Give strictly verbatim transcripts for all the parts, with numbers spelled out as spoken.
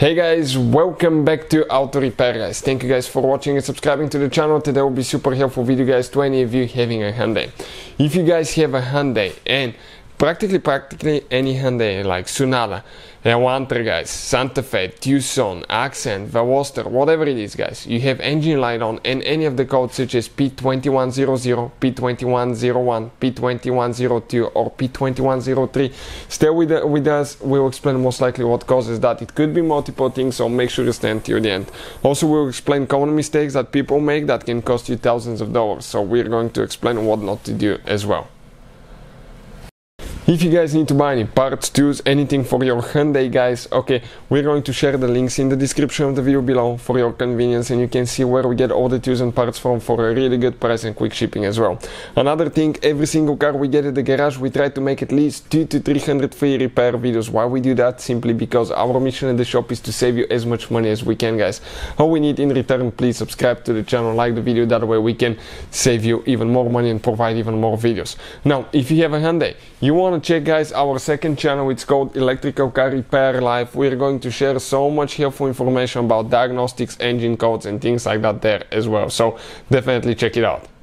Hey guys, welcome back to Auto Repair guys. Thank you guys for watching and subscribing to the channel. Today will be super helpful video guys to any of you having a Hyundai. If you guys have a Hyundai and practically practically any Hyundai like Sonata, Elantra guys, Santa Fe, Tucson, Accent, Veloster, whatever it is guys, you have engine light on and any of the codes such as P two one zero zero, P two one zero one, P two one zero two or P two one zero three, stay with, uh, with us. We'll explain most likely what causes that. It could be multiple things, so make sure you stay until the end. Also we'll explain common mistakes that people make that can cost you thousands of dollars, so we're going to explain what not to do as well. If you guys need to buy any parts, tools, anything for your Hyundai guys, okay, we're going to share the links in the description of the video below for your convenience, and you can see where we get all the tools and parts from for a really good price and quick shipping as well. Another thing, every single car we get at the garage, we try to make at least two to three hundred free repair videos. Why we do that? Simply because our mission at the shop is to save you as much money as we can guys. All we need in return, please subscribe to the channel, like the video, that way we can save you even more money and provide even more videos. Now, if you have a Hyundai, you want to check guys our second channel, it's called Electrical Car Repair Live. We're going to share so much helpful information about diagnostics, engine codes and things like that there as well, so definitely check it out.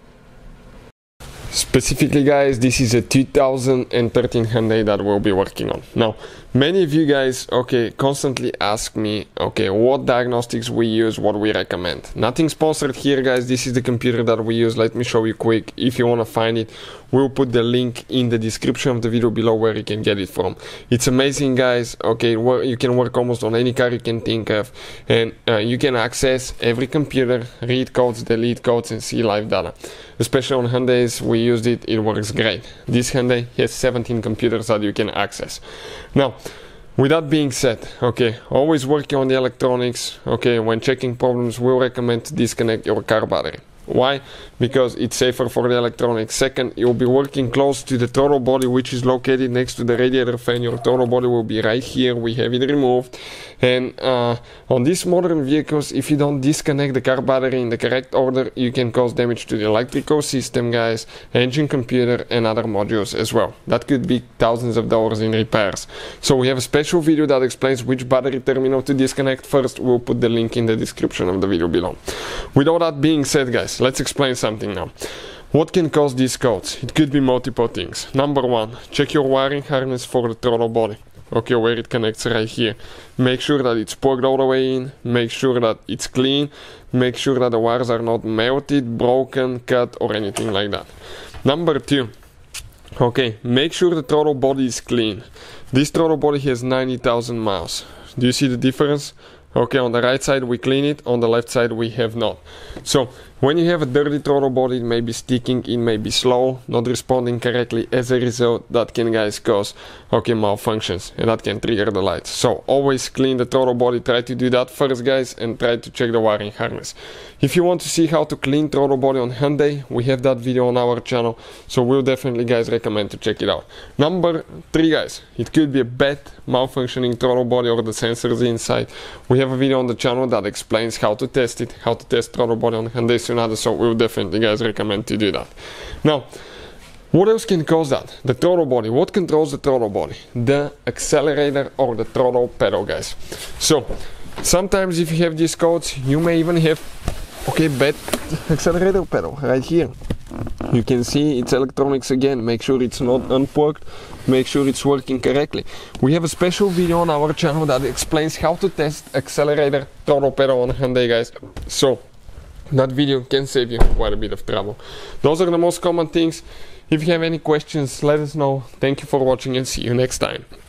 Specifically guys, this is a two thousand thirteen Hyundai that we'll be working on. Now, many of you guys, okay, constantly ask me, okay, what diagnostics we use, what we recommend. Nothing sponsored here guys, this is the computer that we use. Let me show you quick. If you want to find it, we'll put the link in the description of the video below where you can get it from. It's amazing guys, okay, where you can work almost on any car you can think of, and uh, you can access every computer, read codes, delete codes and see live data. Especially on Hyundais, we used it, it works great. This Hyundai has seventeen computers that you can access. Now, with that being said, okay, always working on the electronics, okay, when checking problems, we'll recommend to disconnect your car battery. Why? Because it's safer for the electronics. Second, you'll be working close to the throttle body, which is located next to the radiator fan. Your throttle body will be right here. We have it removed. And uh, on these modern vehicles, if you don't disconnect the car battery in the correct order, you can cause damage to the electrical system, guys, engine, computer, and other modules as well. That could be thousands of dollars in repairs. So we have a special video that explains which battery terminal to disconnect first. We'll put the link in the description of the video below. With all that being said, guys, let's explain something now. What can cause these codes? It could be multiple things. Number one, check your wiring harness for the throttle body. Okay, where it connects right here. Make sure that it's plugged all the way in. Make sure that it's clean. Make sure that the wires are not melted, broken, cut, or anything like that. Number two, okay, make sure the throttle body is clean. This throttle body has ninety thousand miles. Do you see the difference? Okay, on the right side we clean it, on the left side we have not. So, when you have a dirty throttle body, it may be sticking, it may be slow, not responding correctly. As a result, that can guys cause, okay, malfunctions, and that can trigger the lights. So, always clean the throttle body, try to do that first guys, and try to check the wiring harness. If you want to see how to clean throttle body on Hyundai, we have that video on our channel, so we'll definitely guys recommend to check it out. Number three guys, it could be a bad malfunctioning throttle body or the sensors inside. We have a video on the channel that explains how to test it, how to test throttle body on Hyundai Sonata, so we'll definitely guys recommend to do that. Now, what else can cause that? The throttle body. What controls the throttle body? The accelerator or the throttle pedal guys. So, sometimes if you have these codes, you may even have, okay, bad accelerator pedal right here. You can see it's electronics again. Make sure it's not unplugged. Make sure it's working correctly. We have a special video on our channel that explains how to test accelerator, throttle pedal on Hyundai guys. So that video can save you quite a bit of trouble. Those are the most common things. If you have any questions, let us know. Thank you for watching and see you next time.